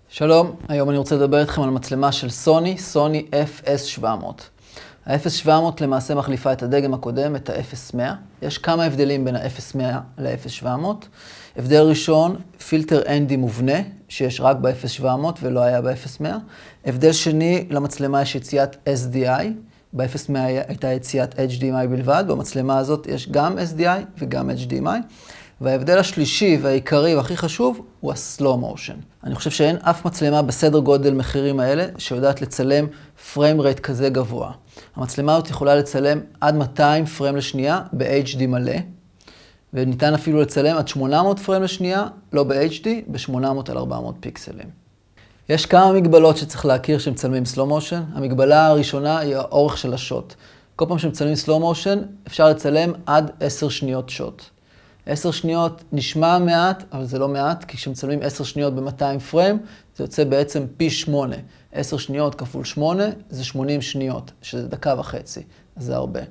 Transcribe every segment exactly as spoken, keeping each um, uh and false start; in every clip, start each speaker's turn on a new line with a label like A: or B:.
A: שלום, היום אני רוצה לדבר איתכם על מצלמה של סוני, סוני אף אס שבע מאות. ה-אף אס שבע מאות למעשה מחליפה את הדגם הקודם, את ה-אף אס מאה. יש כמה הבדלים בין ה-אף אס מאה ל-אף אס שבע מאות. הבדל ראשון, פילטר אן די מובנה, שיש רק ב-אף אס שבע מאות ולא היה ב-אף אס מאה. הבדל שני, למצלמה יש יציאת אס די איי. ב-אף אס מאה הייתה יציאת אייץ' די אם איי בלבד, במצלמה הזאת יש גם אס די איי וגם אייץ' די אם איי. וההבדל השלישי והעיקרי והכי חשוב הוא הסלו מושן. אני חושב שאין אף מצלמה בסדר גודל מחירים האלה שיודעת לצלם פריים רייט כזה גבוה. המצלמה הזאת יכולה לצלם עד מאתיים פריים לשנייה ב-אייץ' די מלא, וניתן אפילו לצלם עד שמונה מאות פריים לשנייה, לא ב-אייץ' די, ב-שמונה מאות על ארבע מאות פיקסלים. יש כמה מגבלות שצריך להכיר שמצלמים סלו מושן. המגבלה הראשונה היא האורך של השוט. כל פעם שמצלמים סלו מושן אפשר לצלם עד עשר שניות שוט. עשר שניות נשמע מעט, אבל זה לא מעט, כי כשמצלמים עשר שניות ב-מאתיים פריים, זה יוצא בעצם פי שמונה. עשר שניות כפול שמונה זה שמונים שניות, שזה דקה וחצי, אז זה הרבה.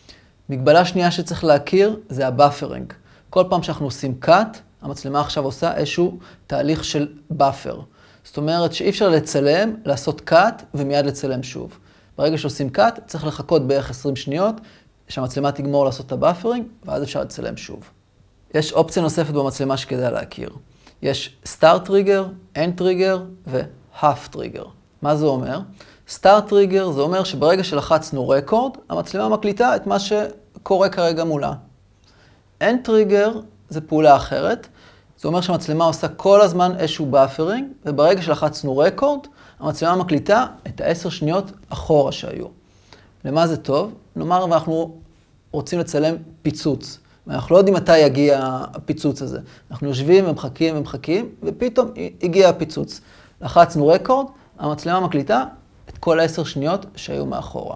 A: מגבלה שנייה שצריך להכיר זה הבאפרינג. כל פעם שאנחנו עושים קאט, המצלמה עכשיו עושה איזשהו תהליך של באפר. זאת אומרת שאי אפשר לצלם, לעשות קאט ומיד לצלם שוב. ברגע שעושים קאט, צריך לחכות בערך עשרים שניות, שהמצלמה תגמור לעשות את הבאפרינג, ואז אפשר לצלם שוב. יש אופציה נוספת במצלמה שכדאי להכיר. יש סטארט טריגר, אנד טריגר והאף טריגר. מה זה אומר? סטארט טריגר זה אומר שברגע שלחצנו רקורד, המצלמה מקליטה את מה שקורה כרגע מולה. אנד טריגר זה פעולה אחרת. זה אומר שהמצלמה עושה כל הזמן איזשהו באפרינג, וברגע שלחצנו רקורד, המצלמה מקליטה את העשר שניות אחורה שהיו. למה זה טוב? נאמר, אנחנו רוצים לצלם פיצוץ. אנחנו לא יודעים מתי יגיע הפיצוץ הזה. אנחנו יושבים ומחכים ומחכים, ופתאום הגיע הפיצוץ. לחצנו רקורד, המצלמה מקליטה את כל העשר שניות שהיו מאחורה.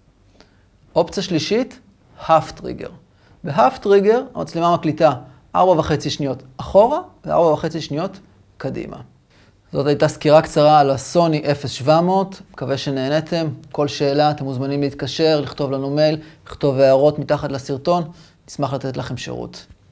A: אופציה שלישית, האף טריגר. בהאף טריגר המצלמה מקליטה ארבע וחצי שניות אחורה, וארבע וחצי שניות קדימה. זאת הייתה סקירה קצרה על הסוני אף אס שבע מאות. מקווה שנהנתם. כל שאלה אתם מוזמנים להתקשר, לכתוב לנו מייל, לכתוב הערות מתחת לסרטון. נשמח לתת לכם שירות.